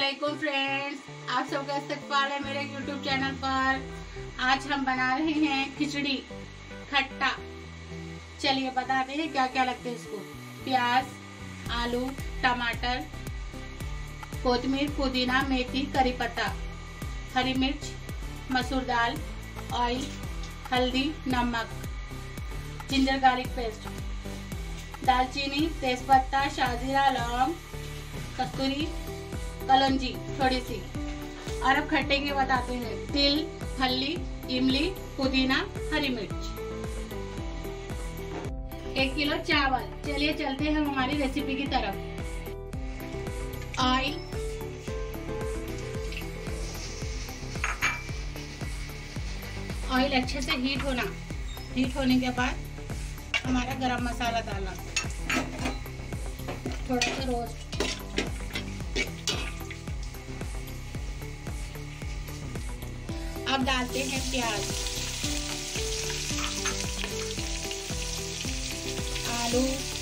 वालेकुम फ्रेंड्स, आप सबका इस्तकबाल है मेरे YouTube चैनल पर। आज हम बना रहे हैं खिचड़ी खट्टा। चलिए बताते हैं क्या क्या लगते हैं इसको। प्याज, आलू, टमाटर, कोतमीर, पुदीना, मेथी, करी पत्ता, हरी मिर्च, मसूर दाल, ऑयल, हल्दी, नमक, जिंजर गार्लिक पेस्ट, दालचीनी, तेजपत्ता, शाजीरा, लौंग, कस्तूरी, कलौंजी थोड़ी सी। और अब खट्टे के बताते हैं। तिल, फल्ली, इमली, पुदीना, हरी मिर्च। 1 किलो चावल। चलिए चलते हैं हमारी रेसिपी की तरफ। ऑयल, ऑयल अच्छे से हीट होने के बाद हमारा गरम मसाला डालना, थोड़ा सा रोस्ट। अब डालते हैं प्याज, आलू,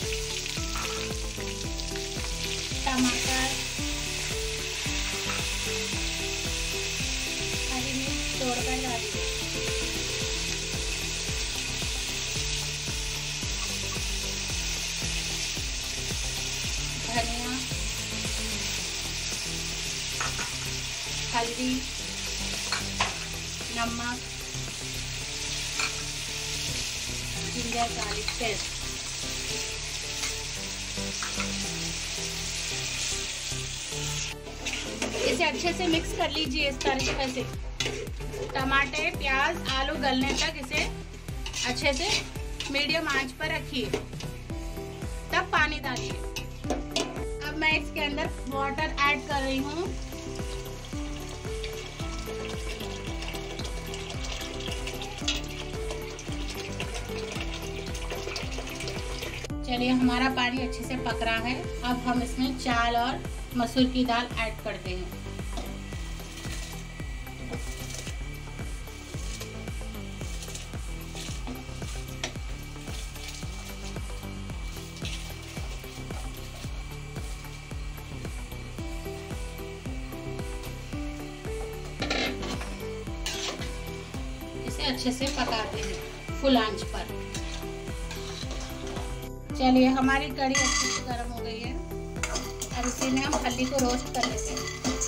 टमाटर, हरी मिर्च तोड़कर डालिए, धनिया, हल्दी, नमक, जिंजर गार्लिक पेस्ट। इसे अच्छे से मिक्स कर लीजिए इस तरीके से। टमाटर, प्याज, आलू गलने तक इसे अच्छे से मीडियम आंच पर रखिए, तब पानी डालिए। अब मैं इसके अंदर वाटर ऐड कर रही हूँ। चलिए हमारा पानी अच्छे से पक रहा है। अब हम इसमें चावल और मसूर की दाल ऐड करते हैं। इसे अच्छे से पकाते हैं फुल आंच पर। चलिए हमारी कढ़ी अच्छे से गर्म हो गई है। अब इसी में हम हल्दी को रोस्ट कर लेते हैं।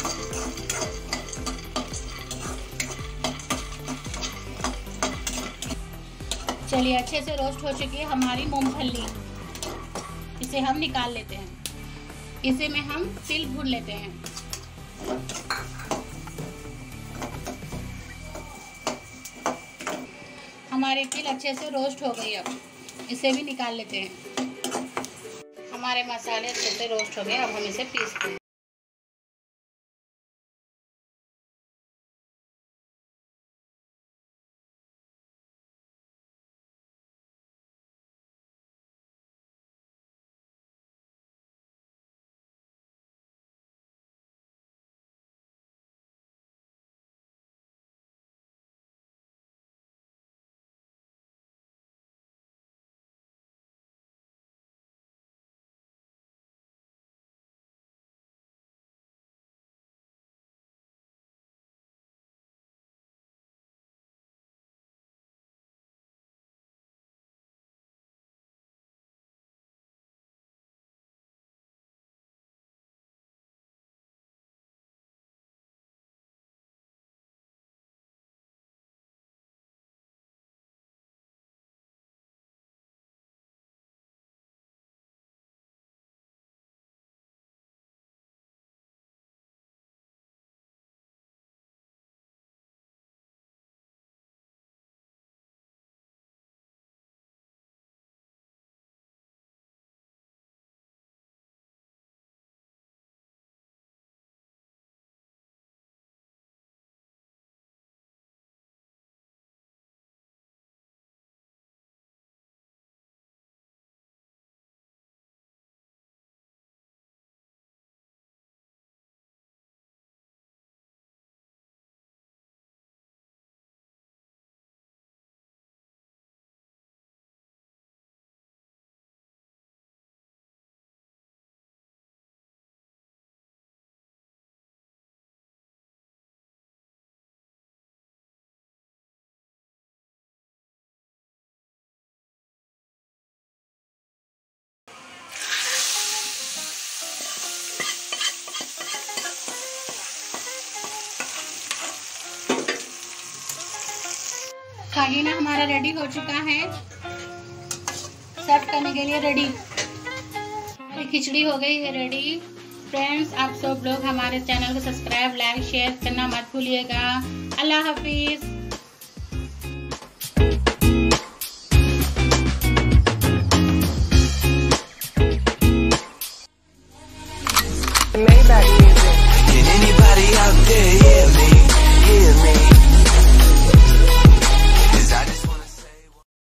चलिए अच्छे से रोस्ट हो चुकी है हमारी मूंगफली। इसे हम निकाल लेते हैं। इसे में हम तिल भून लेते हैं। हमारी तिल अच्छे से रोस्ट हो गई। अब इसे भी निकाल लेते हैं। हमारे मसाले अच्छे से रोस्ट हो गए। अब हम इसे पीसते हैं। सागीना हमारा रेडी हो चुका है, सर्व करने के लिए रेडी। खिचड़ी हो गई है रेडी। फ्रेंड्स, आप सब लोग हमारे चैनल को सब्सक्राइब, लाइक, शेयर करना मत भूलिएगा। अल्लाह हाफिज। Can anybody out there